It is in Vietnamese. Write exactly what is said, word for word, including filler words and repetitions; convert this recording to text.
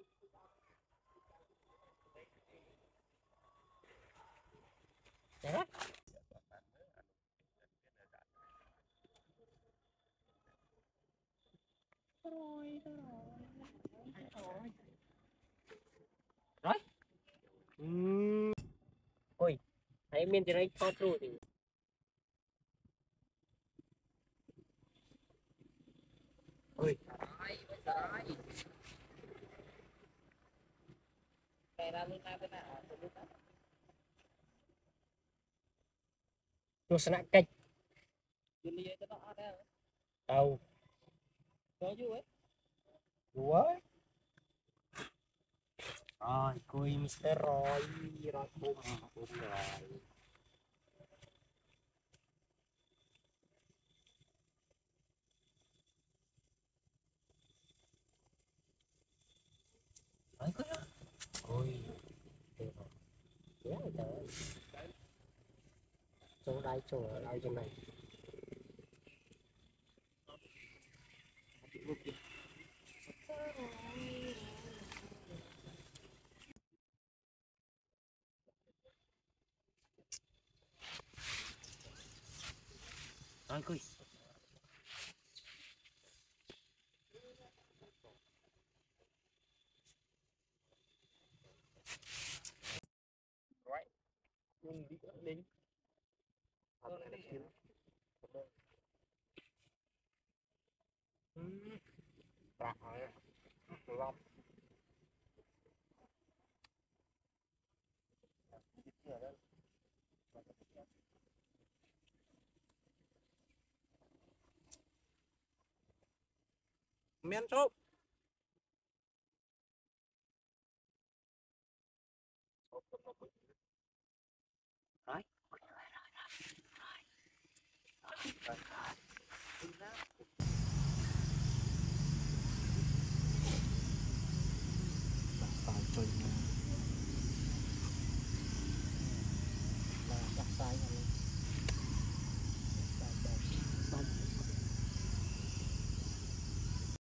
Đó. Rồi, rồi. Rồi. Ừm. Ôi, thấy miền trên đây có trụ thì ôi. Nó sẽ cách đâu Ủa? Rồi, cùi mister rồi, rồi bùm, bùm rồi. Rồi, có đó. Ôi, được rồi. Nhớ rồi trời ơi. Chỗ đây, chỗ ở đây trên này. Rồi, cùi. Rồi, mình đi đến. Thật là đẹp chứ. Ừm. Bạc rồi. Lọc. Miên số. Rồi. Phải chơi nha. Là đặt sai